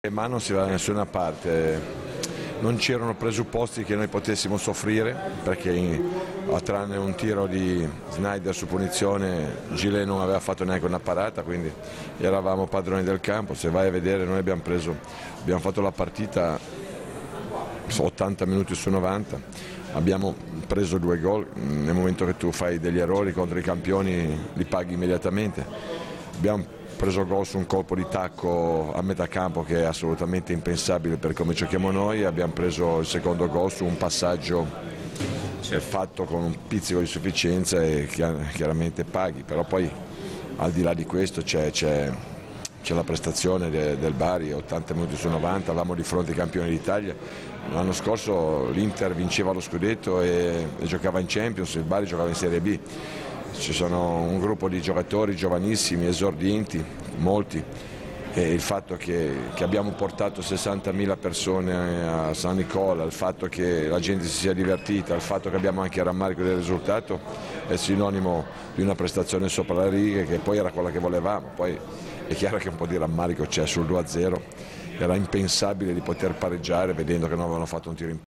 Ma non si va da nessuna parte, non c'erano presupposti che noi potessimo soffrire perché tranne un tiro di Snyder su punizione Gillet non aveva fatto neanche una parata, quindi eravamo padroni del campo. Se vai a vedere noi abbiamo fatto la partita 80 minuti su 90, abbiamo preso 2 gol. Nel momento che tu fai degli errori contro i campioni li paghi immediatamente. Abbiamo preso gol su un colpo di tacco a metà campo che è assolutamente impensabile per come giochiamo noi. Abbiamo preso il secondo gol su un passaggio fatto con un pizzico di sufficienza e chiaramente paghi, però poi al di là di questo c'è la prestazione del Bari. 80 minuti su 90, avevamo di fronte ai campioni d'Italia. L'anno scorso l'Inter vinceva lo scudetto e giocava in Champions, il Bari giocava in Serie B. Ci sono un gruppo di giocatori giovanissimi, esordienti, molti, e il fatto che abbiamo portato 60.000 persone a San Nicola, il fatto che la gente si sia divertita, il fatto che abbiamo anche il rammarico del risultato è sinonimo di una prestazione sopra la riga, che poi era quella che volevamo. Poi è chiaro che un po' di rammarico c'è sul 2-0, era impensabile di poter pareggiare vedendo che non avevano fatto un tiro in